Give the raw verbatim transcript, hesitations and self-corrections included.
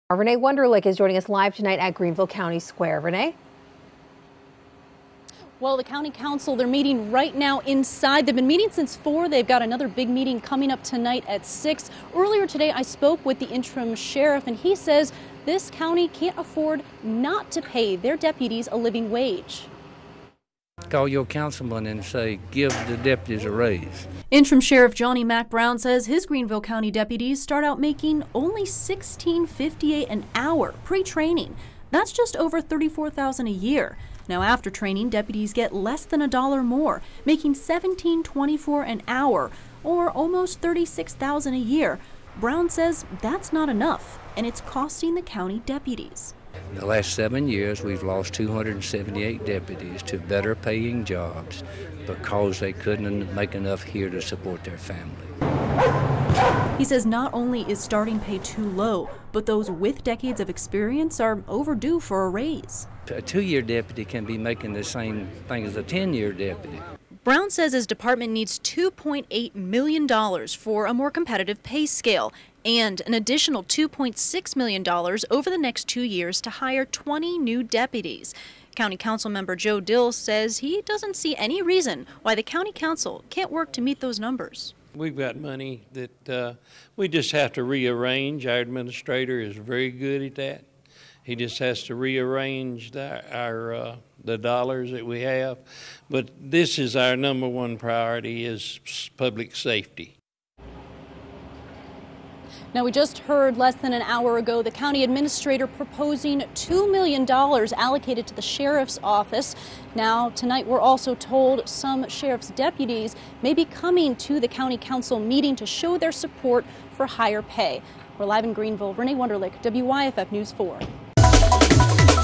Renee Wunderlich is joining us live tonight at Greenville County Square. Renee? Well, the county council, they're meeting right now inside. They've been meeting since four. They've got another big meeting coming up tonight at six. Earlier today, I spoke with the interim sheriff, and he says this county can't afford not to pay their deputies a living wage. Call your councilman and say, give the deputies a raise. Interim Sheriff Johnny Mack Brown says his Greenville County deputies start out making only sixteen fifty-eight an hour pre-training. That's just over thirty-four thousand dollars a year. Now, after training, deputies get less than a dollar more, making seventeen twenty-four an hour, or almost thirty-six thousand dollars a year. Brown says that's not enough, and it's costing the county deputies. In the last seven years, we've lost two hundred seventy-eight deputies to better paying jobs because they couldn't make enough here to support their family. He says not only is starting pay too low, but those with decades of experience are overdue for a raise. A two-year deputy can be making the same thing as a ten-year deputy. Brown says his department needs two point eight million dollars for a more competitive pay scale and an additional two point six million dollars over the next two years to hire twenty new deputies. County Council member Joe Dill says he doesn't see any reason why the County Council can't work to meet those numbers. We've got money that uh, we just have to rearrange. Our administrator is very good at that. He just has to rearrange the, our uh, the dollars that we have. But this is our number one priority, is public safety. Now, we just heard less than an hour ago the county administrator proposing two million dollars allocated to the sheriff's office. Now, tonight we're also told some sheriff's deputies may be coming to the county council meeting to show their support for higher pay. We're live in Greenville. Renee Wunderlich, W Y F F News four.